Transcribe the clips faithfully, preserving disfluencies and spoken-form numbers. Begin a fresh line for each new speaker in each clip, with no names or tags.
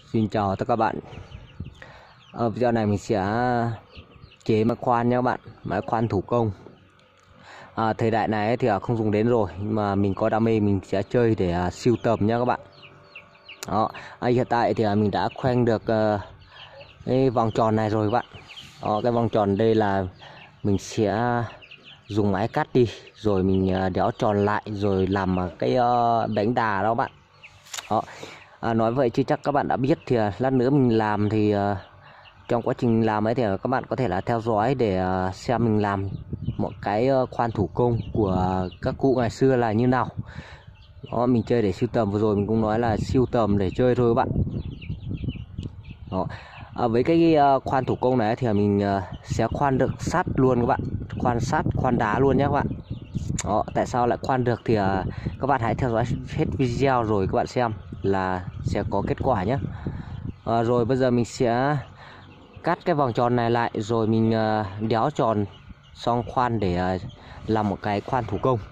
Xin chào tất cả các bạn. Ở video này mình sẽ chế máy khoan nha các bạn, máy khoan thủ công. À, thời đại này thì không dùng đến rồi, nhưng mà mình có đam mê mình sẽ chơi để sưu tầm nha các bạn. Đó, à, hiện tại thì mình đã khoanh được uh, cái vòng tròn này rồi các bạn. Đó, cái vòng tròn đây là mình sẽ dùng máy cắt đi, rồi mình đéo tròn lại, rồi làm cái uh, bánh đà đó các bạn. Đó. À, nói vậy chứ chắc các bạn đã biết thì lát nữa mình làm thì uh, trong quá trình làm ấy thì các bạn có thể là theo dõi để uh, xem mình làm một cái uh, khoan thủ công của các cụ ngày xưa là như nào. Đó, mình chơi để sưu tầm, vừa rồi mình cũng nói là sưu tầm để chơi thôi các bạn. Đó. À, với cái uh, khoan thủ công này thì mình uh, sẽ khoan được sắt luôn các bạn, khoan sắt, khoan đá luôn nhé các bạn. Đó, tại sao lại khoan được thì uh, các bạn hãy theo dõi hết video rồi các bạn xem là sẽ có kết quả nhé. À, rồi bây giờ mình sẽ cắt cái vòng tròn này lại, rồi mình uh, đéo tròn xong khoan để uh, làm một cái khoan thủ công.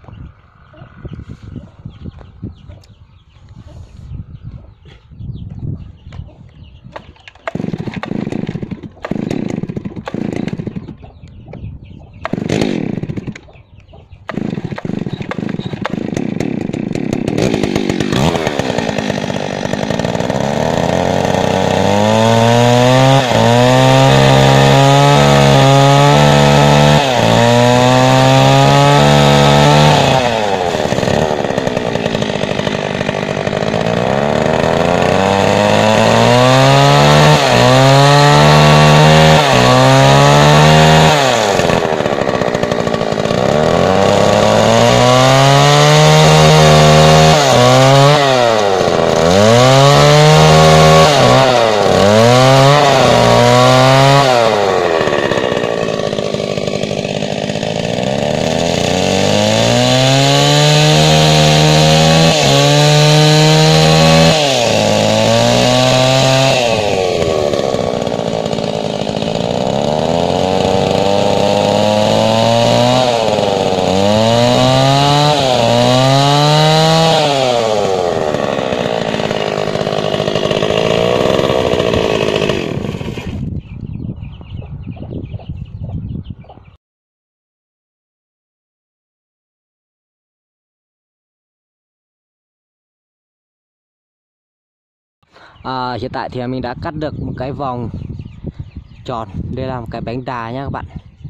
À, hiện tại thì mình đã cắt được một cái vòng tròn, đây là một cái bánh đà nhá các bạn.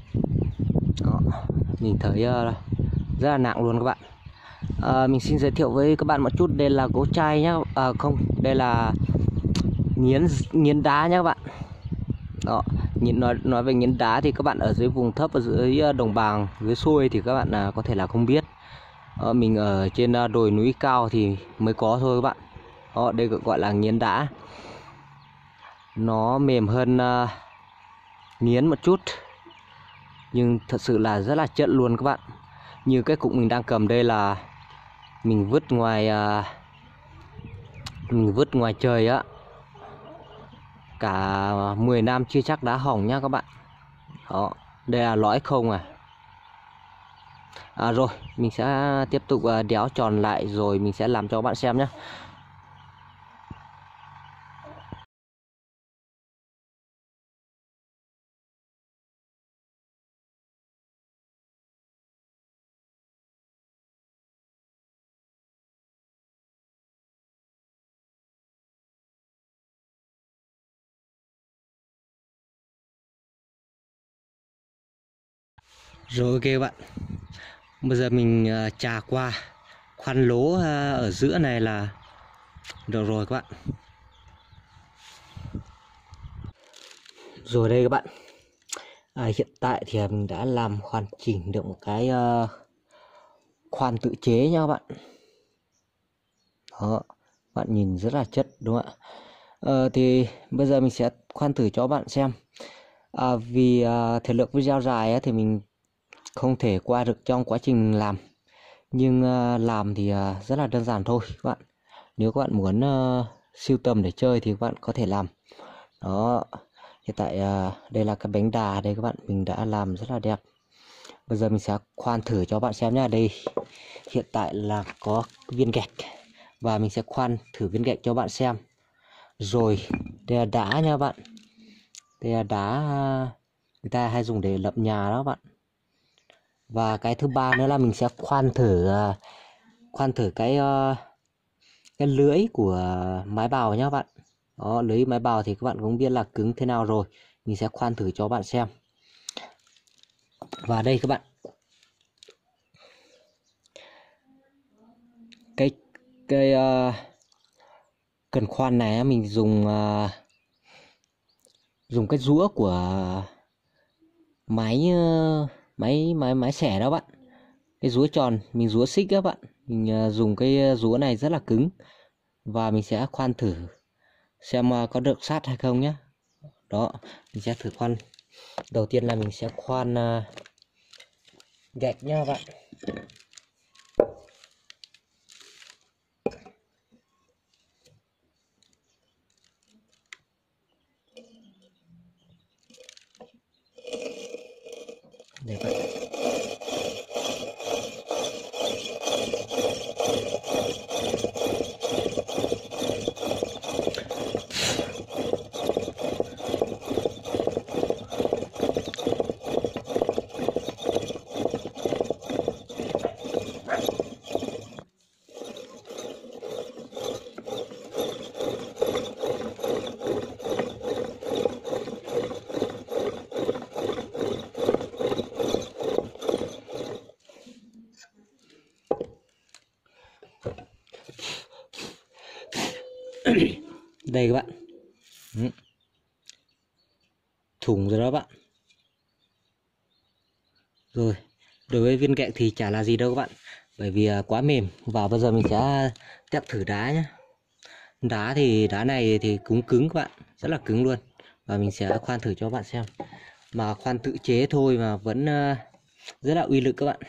Đó, mình thấy uh, rất là nặng luôn các bạn. À, mình xin giới thiệu với các bạn một chút, đây là gỗ chai nhá, à, không, đây là nghiến nghiến đá nhá các bạn. Đó, nhìn nói nói về nghiến đá thì các bạn ở dưới vùng thấp, ở dưới đồng bằng, dưới xuôi thì các bạn uh, có thể là không biết. À, mình ở trên uh, đồi núi cao thì mới có thôi các bạn. Đó, đây được gọi là nghiến đá, nó mềm hơn uh, nghiến một chút, nhưng thật sự là rất là chất luôn các bạn. Như cái cục mình đang cầm đây là mình vứt ngoài uh, mình vứt ngoài trời á, cả mười năm chưa chắc đã hỏng nhá các bạn. Đó, đây là lõi không à. À rồi, mình sẽ tiếp tục uh, đéo tròn lại, rồi mình sẽ làm cho các bạn xem nhé. Rồi ok các bạn, bây giờ mình uh, chà qua khoan lỗ uh, ở giữa này là được rồi các bạn. Rồi đây các bạn, à, hiện tại thì mình đã làm hoàn chỉnh được một cái uh, khoan tự chế nha các bạn. Đó, bạn nhìn rất là chất đúng không ạ? Ờ, thì bây giờ mình sẽ khoan thử cho bạn xem. À, vì uh, thời lượng video dài ấy, thì mình không thể qua được trong quá trình làm, nhưng uh, làm thì uh, rất là đơn giản thôi các bạn. Nếu các bạn muốn uh, sưu tầm để chơi thì các bạn có thể làm. Đó, hiện tại uh, đây là cái bánh đà đây các bạn, mình đã làm rất là đẹp. Bây giờ mình sẽ khoan thử cho bạn xem nha. Đây hiện tại là có viên gạch và mình sẽ khoan thử viên gạch cho bạn xem. Rồi đây là đá nha bạn. Đây là đá người ta hay dùng để lập nhà đó bạn. Và cái thứ ba nữa là mình sẽ khoan thử khoan thử cái cái lưới của mái bào nhá bạn. Đó, lưới mái bào thì các bạn cũng biết là cứng thế nào rồi. Mình sẽ khoan thử cho bạn xem. Và đây các bạn, cái cái uh, cần khoan này mình dùng uh, dùng cái rũa của máy uh, máy máy máy xẻ đó bạn. Cái rúa tròn, mình rúa xích các bạn. Mình uh, dùng cái rúa này rất là cứng. Và mình sẽ khoan thử xem uh, có được sát hay không nhé. Đó, mình sẽ thử khoan. Đầu tiên là mình sẽ khoan uh, gạch nha bạn. Đây bạn. Đây các bạn. Thủng rồi đó bạn. Rồi, đối với viên gạch thì chả là gì đâu các bạn, bởi vì quá mềm. Và bây giờ mình sẽ test thử đá nhé. Đá thì đá này thì cũng cứng các bạn, rất là cứng luôn. Và mình sẽ khoan thử cho các bạn xem. Mà khoan tự chế thôi mà vẫn rất là uy lực các bạn.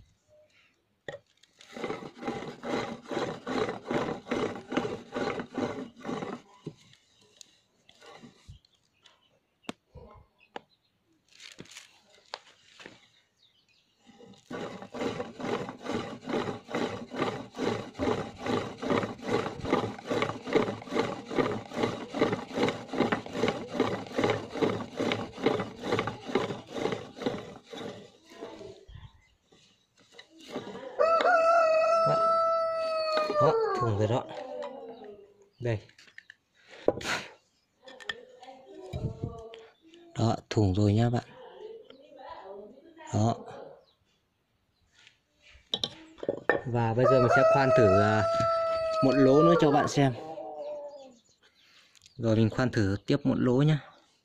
Đó, thủng rồi đó. Đây. Đó, thủng rồi nha bạn. Đó. Và bây giờ mình sẽ khoan thử một lỗ nữa cho bạn xem. Rồi mình khoan thử tiếp một lỗ nhé.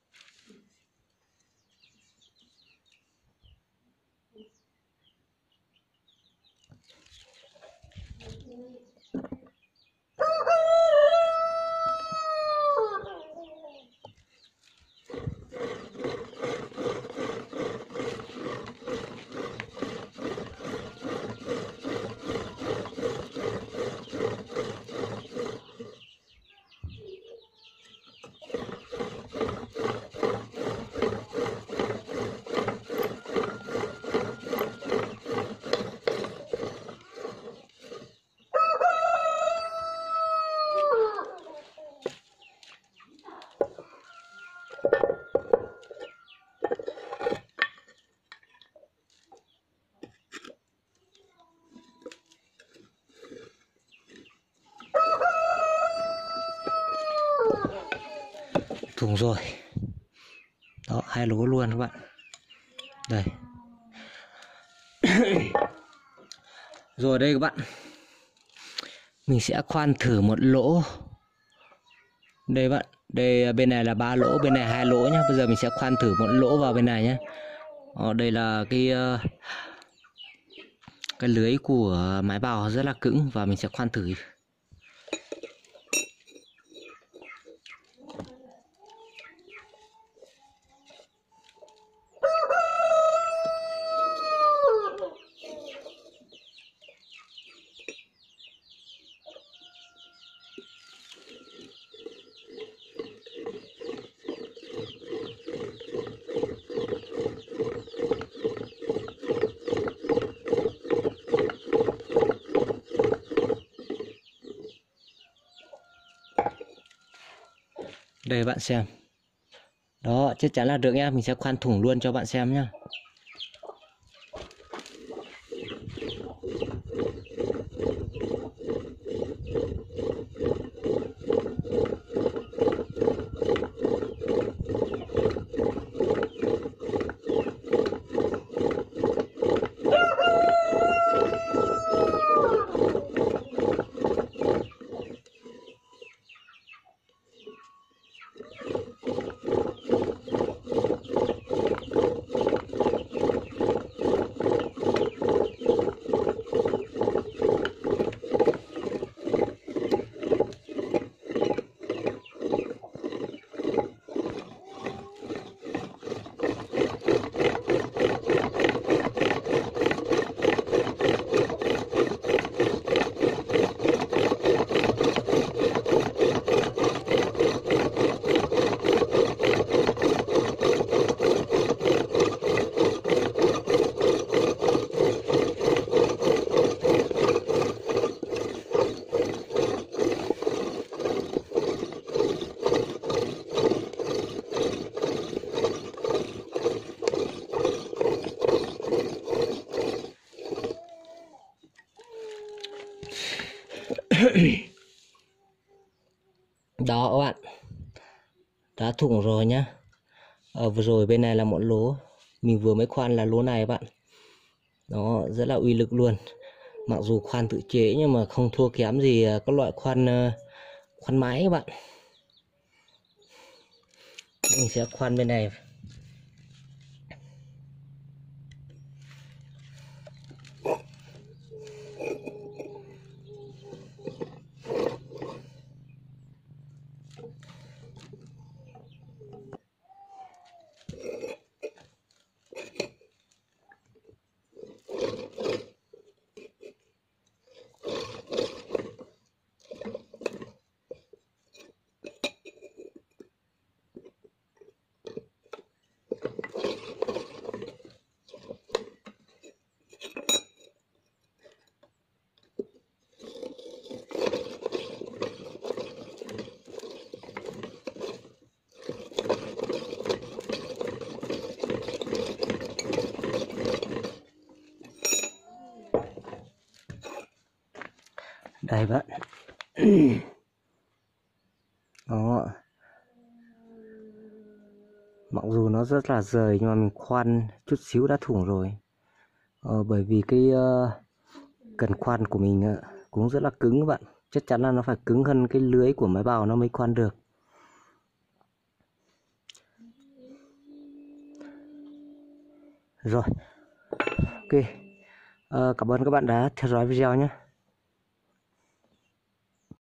Thủng rồi. Đó, hai lỗ luôn các bạn. Đây. Rồi đây các bạn. Mình sẽ khoan thử một lỗ. Đây bạn, đây bên này là ba lỗ, bên này hai lỗ nhá. Bây giờ mình sẽ khoan thử một lỗ vào bên này nhé. Ờ, đây là cái cái lưới của mái bào rất là cứng và mình sẽ khoan thử. Đây bạn xem. Đó, chắc chắn là được nhá. Mình sẽ khoan thủng luôn cho bạn xem nhá. Đó các bạn, đã thủng rồi nhá. Ở vừa rồi bên này là một lỗ, mình vừa mới khoan là lỗ này các bạn. Đó, rất là uy lực luôn. Mặc dù khoan tự chế nhưng mà không thua kém gì các loại khoan khoan máy các bạn. Mình sẽ khoan bên này. Đây bạn. Đó. Mặc dù nó rất là rời nhưng mà mình khoan chút xíu đã thủng rồi. Ờ, bởi vì cái uh, cần khoan của mình uh, cũng rất là cứng các bạn. Chắc chắn là nó phải cứng hơn cái lưới của máy bào nó mới khoan được. Rồi. Ok. Uh, cảm ơn các bạn đã theo dõi video nhé.